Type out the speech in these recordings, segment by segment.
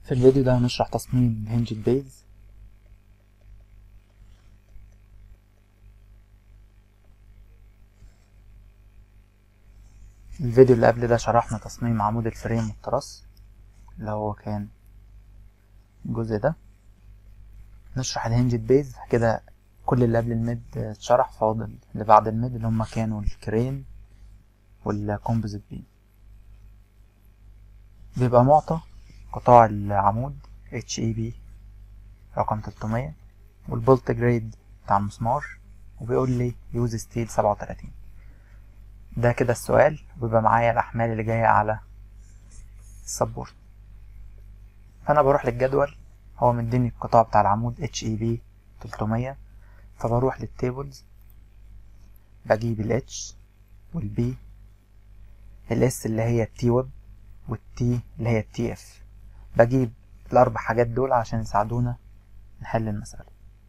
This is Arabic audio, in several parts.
في الفيديو ده هنشرح تصميم هنجد بيز. الفيديو اللي قبل ده شرحنا تصميم عمود الفريم والتراس اللي هو كان الجزء ده. نشرح الهنجد بيز كده. كل اللي قبل الميد اتشرح، فاضل اللي بعد الميد اللي هما كانوا الكرين والكومبوزيت بيم. بيبقى معطى قطاع العمود HEB رقم 300 والبولت جريد بتاع المسمار، وبيقول لي يوز ستيل 37. ده كده السؤال، وبيبقى معايا الأحمال اللي جاية على السبورت. فأنا بروح للجدول، هو مديني القطاع بتاع العمود HEB 300، فبروح للتيبلز، بجيب ال H وال B، ال S اللي هي التي ويب، والT اللي هي التي اف. بجيب الأربع حاجات دول عشان يساعدونا نحل المسألة.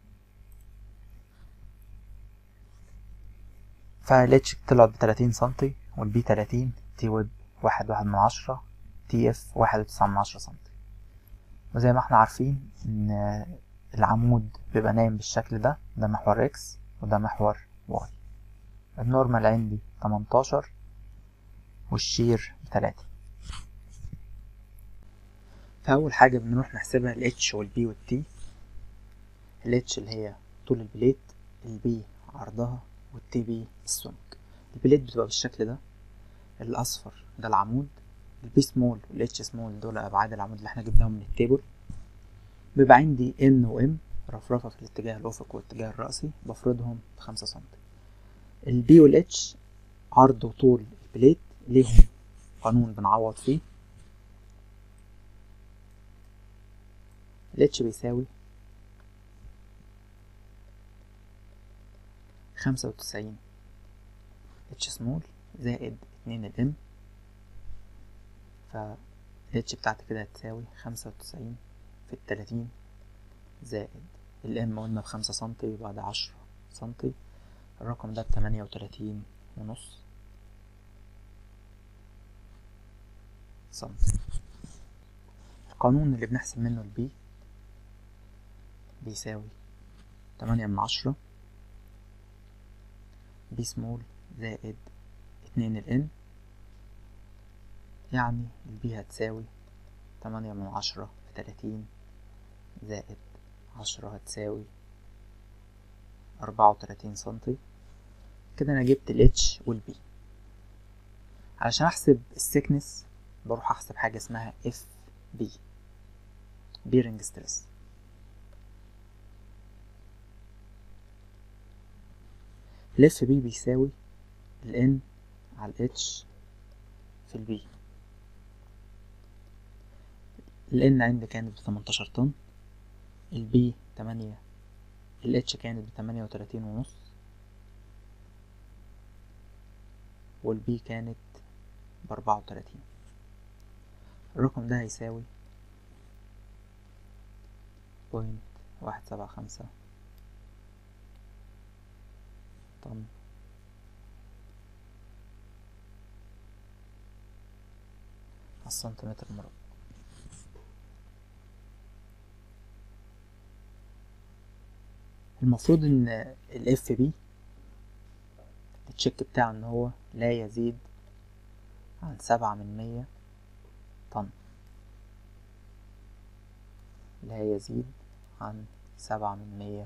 فال H طلعت ب30 سنتي، وال B 30، تي ويب 1.1، تي اف 1.9 سنتي. وزي ما احنا عارفين ان العمود بيبقى نايم بالشكل ده، ده محور اكس وده محور واي. النورمال عندي 18 والشير 3. فأول حاجة بنروح نحسبها ال H وال B وال T. ال H اللي هي طول البليت، ال B عرضها، وال T B السمك. البليت بتبقى بالشكل ده، الأصفر ده العمود، ال B سمول وال H سمول دول أبعاد العمود اللي احنا جبناهم من التيبل. بيبقى عندي N و M رفرفة في الاتجاه الأفقي والاتجاه الرأسي، بفرضهم ب5 سنتي. ال B وال H عرض وطول البليت ليهم قانون بنعوض فيه. ال H بيساوي 95 H سمول زائد 2 ال M، ف H بتاعتي كده هتساوي 95 في 30 زائد ال M قلنا ب5 سنتي، يبقى ده 10 سنتي. الرقم ده ب38.5 سنتي. القانون اللي بنحسب منه ال B بيساوي 8/10 B سمول زائد 2 ال N، يعني ال B هتساوي 8/10 في 30 زائد 10 هتساوي 34 سنتي. كده أنا جبت ال H وال B. علشان أحسب السكنس بروح أحسب حاجة اسمها FB bearing stress. ال FB بيساوي ال N على ال H في ال B. ال N عندي كانت ب18 طن، ال B 8، ال H كانت ب38.5، وال B كانت ب34. الرقم ده هيساوي 0.175 طن على السنتيمتر المربع. المفروض ان ال FB التشيك بتاعه ان هو لا يزيد عن 7/100 طن، لا يزيد عن 7/100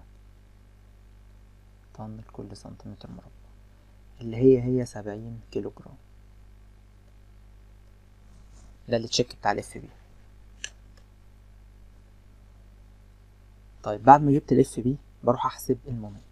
طن لكل سنتيمتر مربع، اللي هي 70 كيلو جرام. ده التشيك بتاع ال FB. طيب بعد ما جبت ال FB بروح احسب المومنت.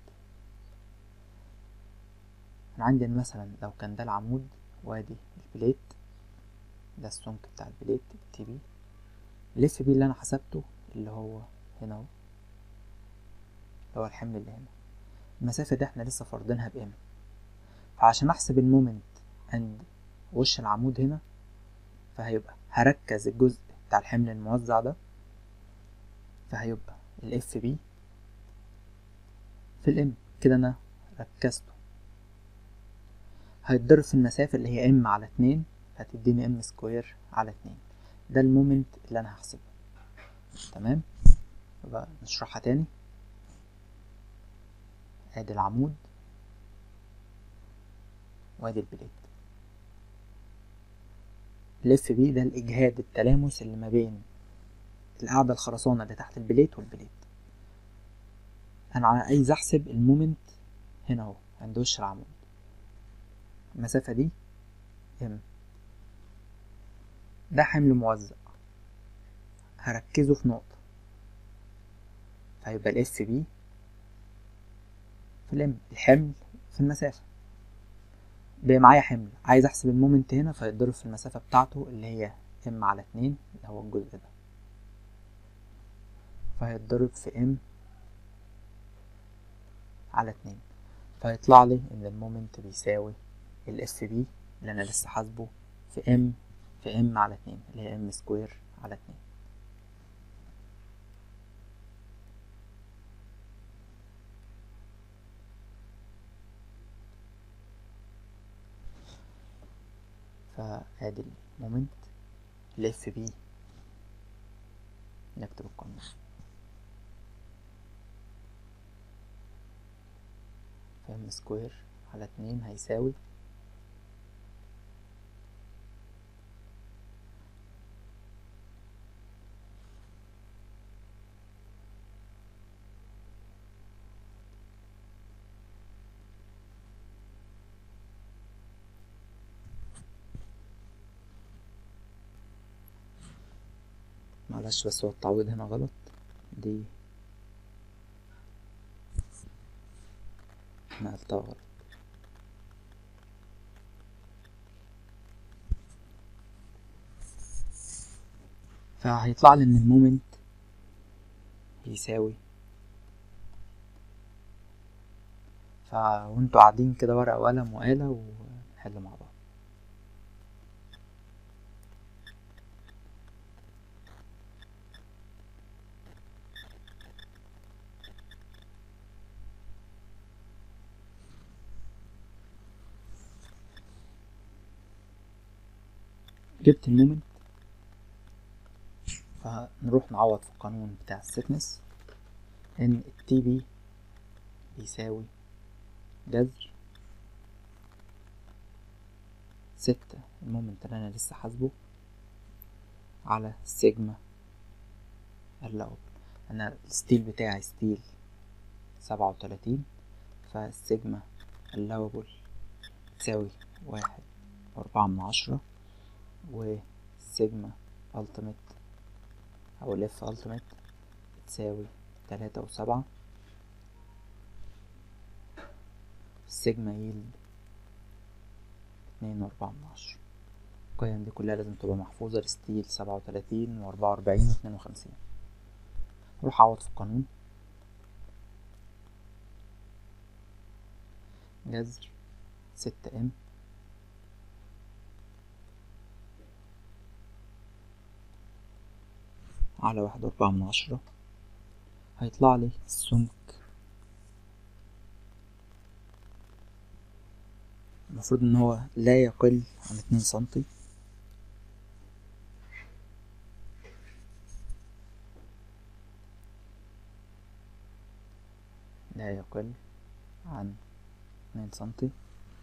انا عندي مثلا لو كان ده العمود وادي البليت، ده السمك بتاع البليت تي بي، ال FB اللي انا حسبته اللي هو هنا اهو، اللي هو الحمل اللي هنا. المسافة دي احنا لسه فارضينها بإم، فعشان احسب المومنت عند وش العمود هنا، فهيبقى هركز الجزء بتاع الحمل الموزع ده، فهيبقى ال FB في الام. كده انا ركزته، هيتضرب في المسافة اللي هي ام على 2، هتديني ام سكوير على 2. ده المومنت اللي انا هحسبه. تمام. يبقى نشرحها تاني. ادي العمود وادي البليت. الاف بي ده الاجهاد التلامس اللي ما بين القاعدة الخرسانة اللي تحت البليت والبليت. انا عايز احسب المومنت هنا اهو عند وش العمود. المسافة دي ام، ده حمل موزع هركزه في نقطة، فيبقى الاف بي في الام، الحمل في المسافة. بقى معايا حمل، عايز احسب المومنت هنا، فيتضرب في المسافة بتاعته اللي هي ام على 2 اللي هو الجزء ده، فهيتضرب في ام على 2، فيطلع لي ان المومنت بيساوي الاف بي اللي انا لسه حاسبه في ام على 2 اللي هي ام سكوير على 2. فادي المومنت الاف بي، نكتب القانون في ام سكوير على 2 هيساوي معلش بس هو التعويض هنا غلط، دي نقلتها غلط. فهيطلع لي ان المومنت يساوي، وانتوا قاعدين كده ورقة وقلم وآلة ونحل مع بعض. جبت المومنت، فنروح نعوض في القانون بتاع السكنس ان التي بي بيساوي جذر 6 المومنت اللي انا لسه حاسبه على السيجما اللوب. انا الستيل بتاعي ستيل 37، فالسيجما اللوبل تساوي 1.4، والسيجما التيميت او الاف التيميت تساوي 3.7، السيجما ييلد 2.4. القيم دي كلها لازم تبقى محفوظة. الستيل 37 و44 و52. نروح أعوض في القانون. جذر 6M على 1.4، هيطلع لي السمك المفروض ان هو لا يقل عن 2 سنتي. لا يقل عن 2 سنتي،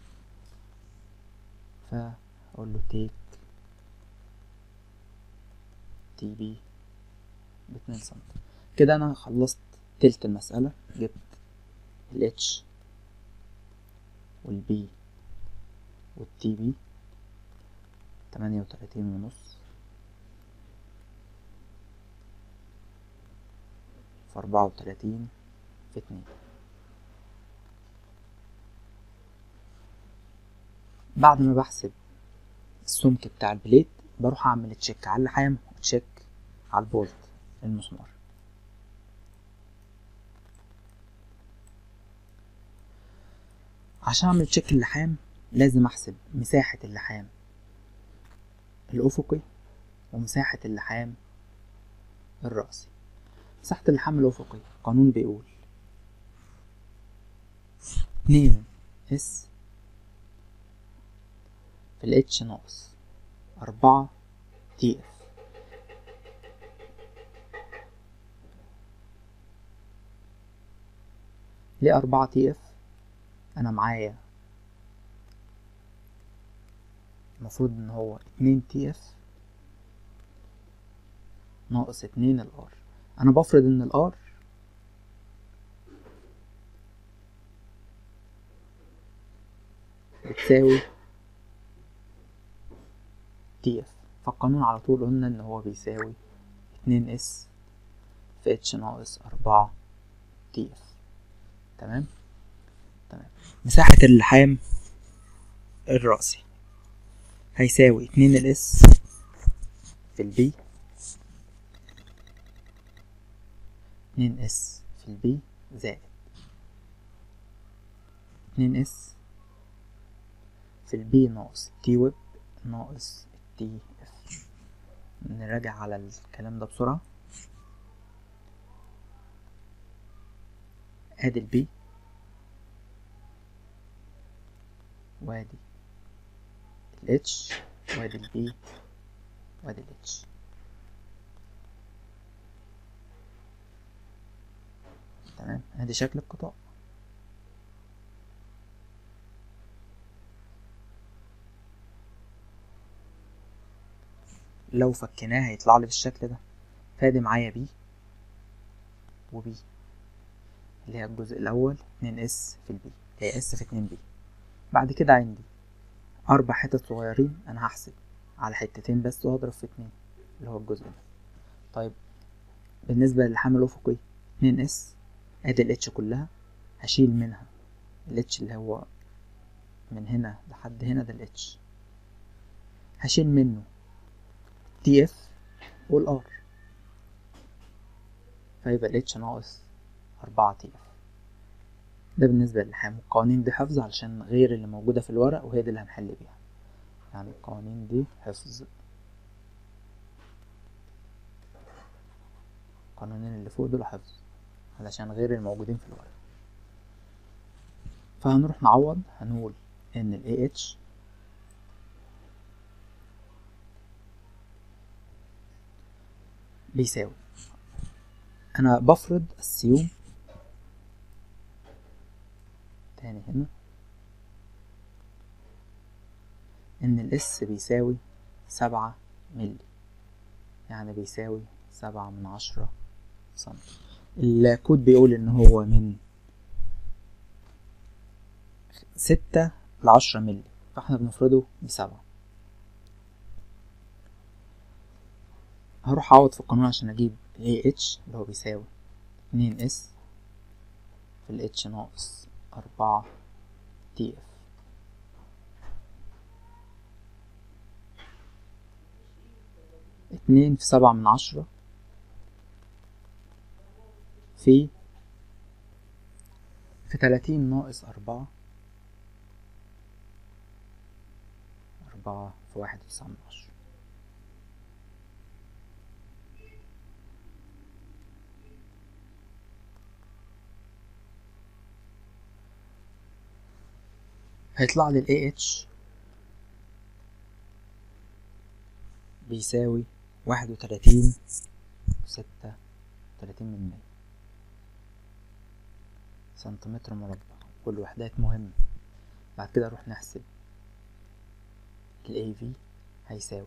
فاقول له تيك تي بي ب2 سنتي. كده انا خلصت تلت المسألة، جبت الاتش والبي والتي بي 38.5 في 34 في 2. بعد ما بحسب السمك بتاع البليت بروح اعمل تشيك على اللحام وتشيك على البولت المسمار. عشان اعمل تشيك اللحام لازم احسب مساحة اللحام الافقي ومساحة اللحام الرأسي. مساحة اللحام الافقي القانون بيقول 2 اس في الاتش ناقص 4 تي اف. ليه 4 تي اف؟ انا معايا المفروض ان هو 2 تي اف ناقص 2 الار. انا بفرض ان الار بتساوي تي اف، فالقانون على طول قلنا ان هو بيساوي 2 اس في اتش ناقص 4 تي اف. تمام. مساحة اللحام الرأسي هيساوي 2 الاس في البي، 2 اس في البي زائد 2 اس في البي ناقص تي ويب ناقص تي اف. نراجع على الكلام ده بسرعة. ادي البي وادي الاتش وادي البي وادي الاتش. تمام. ادي شكل القطاع. لو فكيناه هيطلع لي بالشكل ده. فادي معايا بي وبي اللي هي الجزء الاول 2 اس في البي اللي هي اس في 2 بي. بعد كده عندي 4 حتت صغيرين، انا هحسب على حتتين بس واضرب في 2 اللي هو الجزء ده. طيب بالنسبة للحمل الأفقي 2 اس، ادي الاتش كلها هشيل منها الاتش اللي هو من هنا لحد هنا ده الاتش، هشيل منه تي اف والار، فيبقى الاتش ناقص 4 تي اف. ده بالنسبة للحام. القوانين دي حفظ علشان غير اللي موجودة في الورق، وهي دي اللي هنحل بيها. يعني القوانين دي حفظ، القانونين اللي فوق دول حفظ علشان غير الموجودين في الورق. فهنروح نعوض، هنقول ان ال AH بيساوي، انا بفرض السيوم تاني هنا ان الاس بيساوي 7 ملي، يعني بيساوي 7/10 سنتي. الكود بيقول ان هو من 6 ل10 ملي، فاحنا بنفرضه ب7. هروح اعوض في القانون عشان اجيب AH اللي هو بيساوي 2 اس في ال H ناقص 4 تي اف. اتنين في 7/10 في 30 ناقص 4 في 1.9. هيطلع لي ال AH بيساوي 31.36 سنتيمتر مربع. كل وحدات مهمة. بعد كده نروح نحسب ال AV هيساوي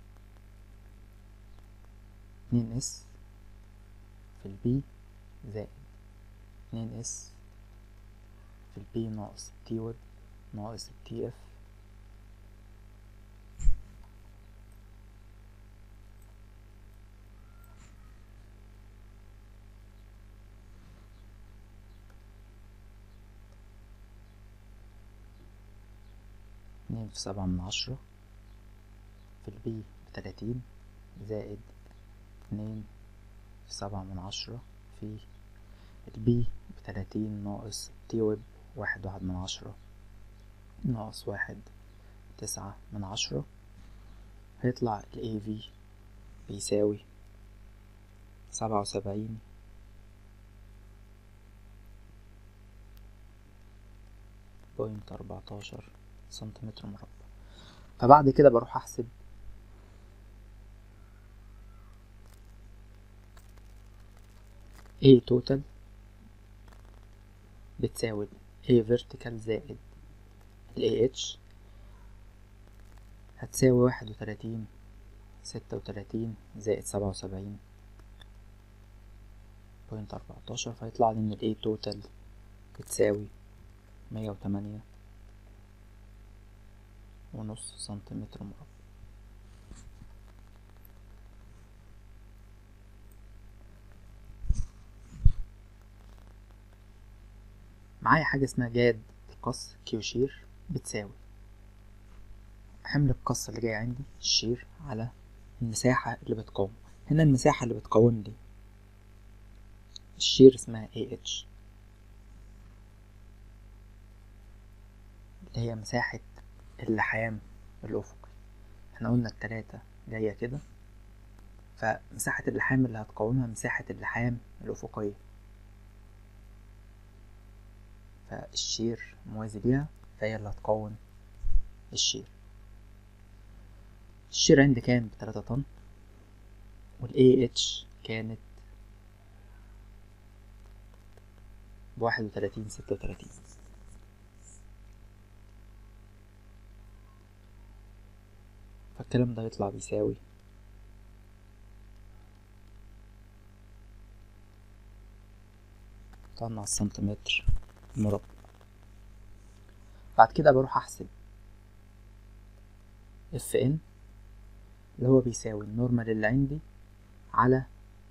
2 اس في البي زائد 2 اس في البي ناقص تي ويب ناقص التي اف اتنين في 7/10 في البي ب30 زائد 2 في 7/10 في البي ب30 ناقص تي ويب 1/10 ناقص 1.9. هيطلع ال AV بيساوي 77.14 سنتيمتر مربع. فبعد كده بروح احسب A توتال بتساوي A vertical زائد ال AH هتساوي 31 36 زائد 77.14، فيطلع لي إن ال A total بتساوي 108.5 سنتيمتر مربع. معايا حاجة اسمها جاد القص كيو شير بتساوي حمل القص اللي جاي عندي الشير على المساحة اللي بتقاوم. هنا المساحة اللي بتقاوم دي الشير اسمها AH اللي هي مساحة اللحام الأفقي. احنا قلنا التلاتة جاية كده، فمساحة اللحام اللي هتقاومها مساحة اللحام الأفقية، فالشير موازي ليها فهي اللي هتقاوم الشير. الشير عندي كان ب3 طن وال AH كانت ب31.36، فالكلام ده يطلع بيساوي طن على السنتيمتر مربع. بعد كده بروح احسب FN اللي هو بيساوي النورمال اللي عندي على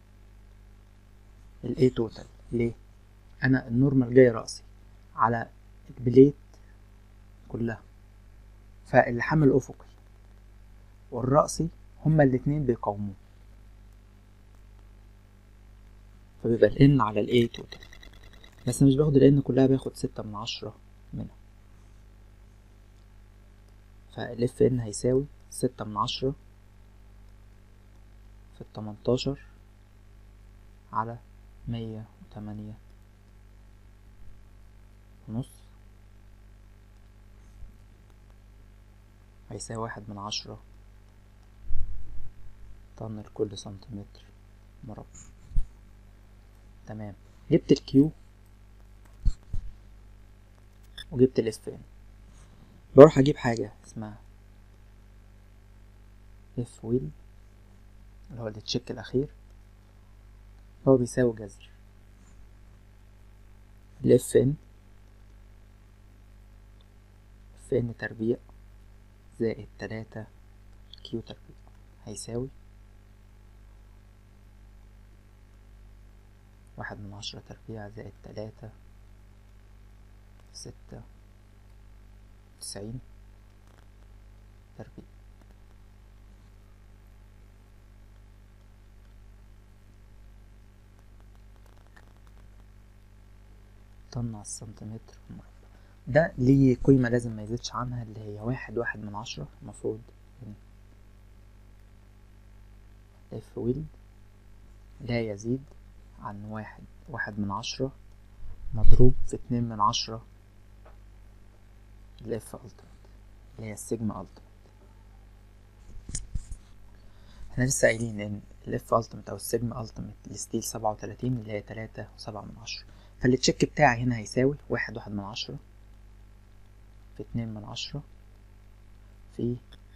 ال A total. ليه؟ انا النورمال جاي رأسي على البليت كلها، فاللحام الأفقي والرأسي هما الاتنين بيقاوموه، فبيبقى ال N على ال A total. بس مش باخد ال N كلها، باخد 6/10 منها، فال FN هيساوي 6/10 في 18 على 108.5 هيساوي 1/10 طن لكل سنتيمتر مربع. تمام، جبت الكيو وجبت الاف ان. بروح اجيب حاجة اسمها اف ويل اللي هو التشيك الاخير، هو بيساوي جذر الاف ان تربيع زائد 3 كيو تربيع هيساوي 1/10 تربيع زائد 3 96 تربيع. طن على السنتيمتر مربع. ده ليه قيمة لازم ما يزيدش عنها، اللي هي 1/10. المفروض اف ويل لا يزيد عن 1/10 مضروب في 2/10 الاف التيمت اللي هي السيجما التيمت. احنا لسه قايلين ان الاف التيمت او السيجما التيمت لستيل 37 اللي هي 3.7، فالتشيك بتاعي هنا هيساوي 1/10 في 2/10 في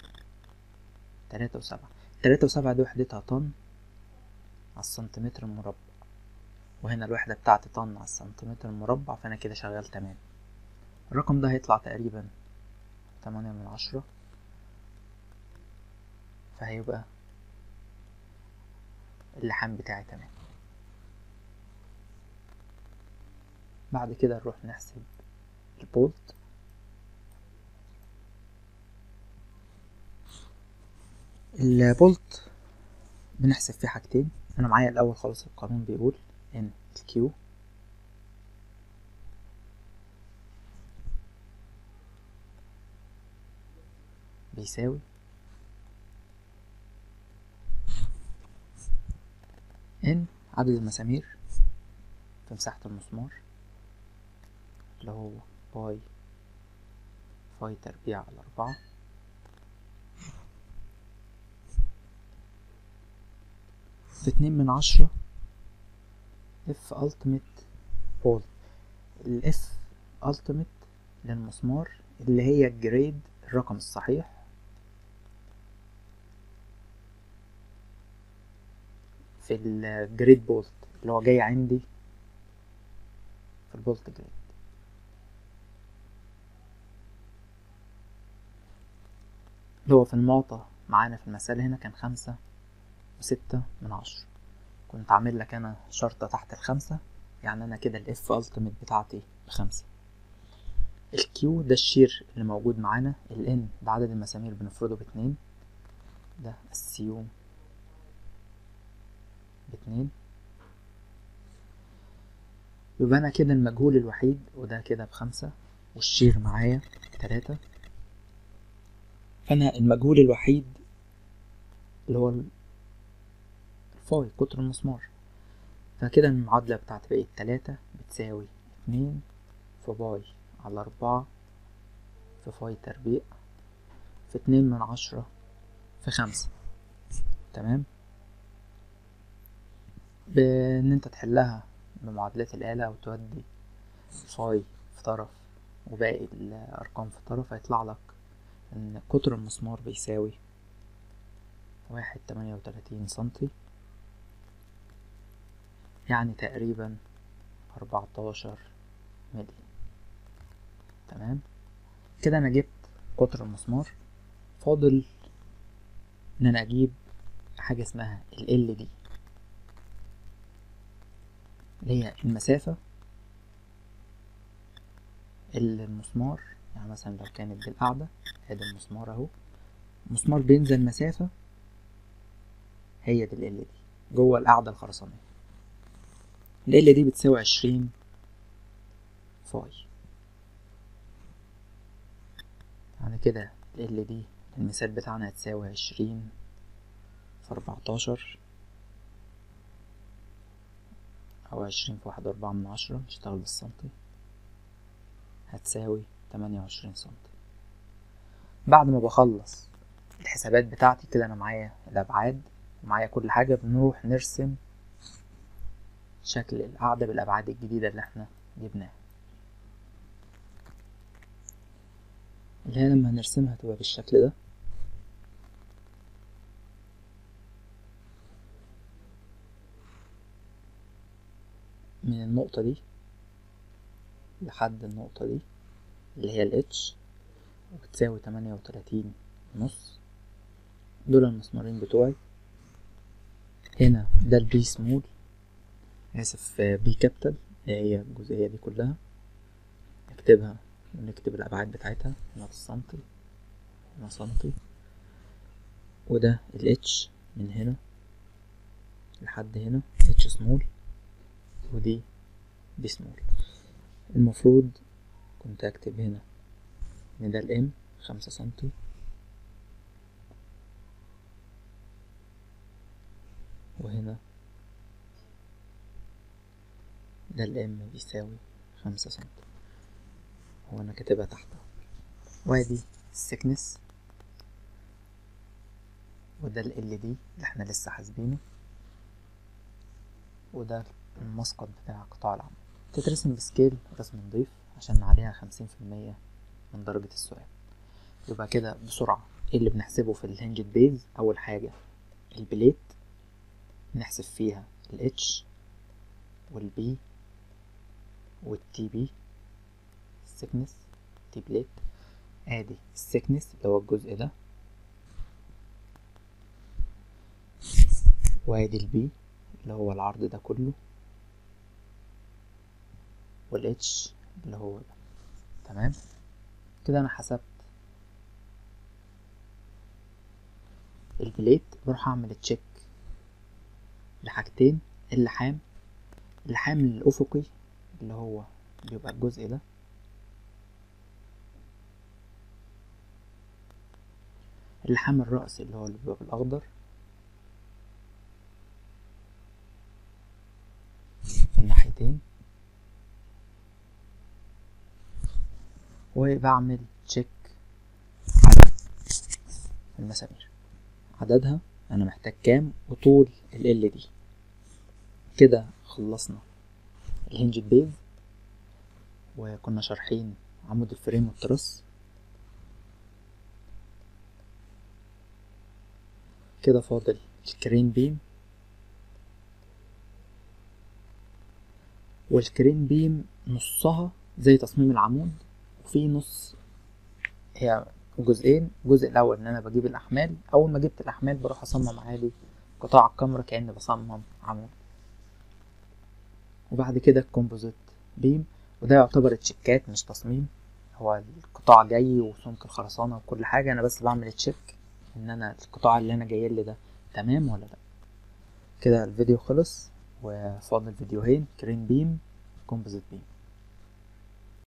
3.7. 3.7 دي وحدتها طن على السنتيمتر المربع، وهنا الوحدة بتاعتي طن على السنتيمتر المربع، فأنا كده شغال تمام. الرقم ده هيطلع تقريبا 8/10، فهيبقى اللحام بتاعي تمام. بعد كده نروح نحسب البولت. البولت بنحسب فيه حاجتين. انا معايا الاول خالص القانون بيقول ان الكيو بيساوي ان عدد المسامير في مساحة المسمار اللي هو باي فاي تربيع على 4 في 2/10 اف التيمت بولت. الاف التيميت للمسمار اللي هي الجريد الرقم الصحيح في الجريد بولت اللي هو جاي عندي في البولت جريد. اللي هو في المعطى معانا في المسألة هنا كان 5.6. كنت عامل لك انا شرطة تحت ال5، يعني انا كده الاف التيميت بتاعتي ب5. الكيو ده الشير اللي موجود معانا، الان ده عدد المسامير بنفرضه ب2، ده السيو ب2. يبقى انا كده المجهول الوحيد وده كده ب5 والشير معايا 3. فانا المجهول الوحيد اللي هو الفاي قطر المسمار، فكده المعادلة بتاعتي بقت 3 بتساوي 2 في باي على 4 في فاي تربيع في 2/10 في 5. تمام. بان انت تحلها بمعادلات الآلة وتودي فاي في طرف وباقي الأرقام في طرف، هيطلع لك ان قطر المسمار بيساوي 1.38 سنتي، يعني تقريبا 14 ملي. تمام كده انا جبت قطر المسمار. فاضل ان انا اجيب حاجة اسمها ال دي اللي هي المسافة اللي المسمار، يعني مثلا لو كانت دي القاعدة ادي المسمار اهو، المسمار بينزل مسافة هي دي ال دي جوه القاعدة الخرسانية. ال دي بتساوي 20 فاي، يعني كده ال دي المثال بتاعنا هتساوي 20 في 14 أو 20 في 1.4، نشتغل بالسنتي، هتساوي 28 سنتي. بعد ما بخلص الحسابات بتاعتي كده أنا معايا الأبعاد ومعايا كل حاجة، بنروح نرسم شكل القاعدة بالأبعاد الجديدة اللي احنا جبناها، اللي هي لما هنرسمها تبقى بالشكل ده. من النقطة دي لحد النقطة دي اللي هي ال H وبتساوي 38.5. دول المسمارين بتوعي. هنا ده البي سمول، آسف بي كابيتال، هي الجزئية دي كلها نكتبها ونكتب الأبعاد بتاعتها. هنا بالسنتي، هنا سنتي، وده ال H من هنا لحد هنا H سمول، ودي بي سمول. المفروض كنت أكتب هنا إن ده الام 5 سنتي، وهنا ده الام بيساوي 5 سنتي، وأنا كاتبها تحتها. وادي السكنس، وده ال دي اللي احنا لسه حاسبينه، وده المسقط بتاع قطاع العمود. تترسم بسكيل رسم نضيف عشان عليها 50% من درجة السؤال. يبقى كده بسرعة ايه اللي بنحسبه في الهنجد بيز؟ أول حاجة البليت نحسب فيها ال H وال B وال TB السكنس تي بليت. ادي السكنس اللي هو الجزء ده، وادي البي اللي هو العرض ده كله، والاتش اللي هو ده. تمام كده انا حسبت البليت. بروح اعمل تشيك لحاجتين: اللحام الافقي اللي هو بيبقى الجزء ده، اللحام الرأسي اللي هو اللي بيبقى بالاخضر في الناحيتين، وبعمل تشيك على المسامير، عددها انا محتاج كام وطول ال دي. كده خلصنا الهنج بيز. وكنا شارحين عمود الفريم والترس. كده فاضل الكرين بيم، والكرين بيم نصها زي تصميم العمود، وفي نص هي جزئين. الجزء الاول ان انا بجيب الاحمال، اول ما جبت الاحمال بروح اصمم عادي قطاع الكاميرا كأني بصمم عمود. وبعد كده الكومبوزيت بيم، وده يعتبر تشيكات مش تصميم، هو القطاع جاي وسمك الخرسانة وكل حاجة، انا بس بعمل تشيك ان انا القطاع اللي انا جايلي ده تمام ولا لا. كده الفيديو خلص، وفاضل فيديوهين: كرين بيم، كومبوزيت بيم.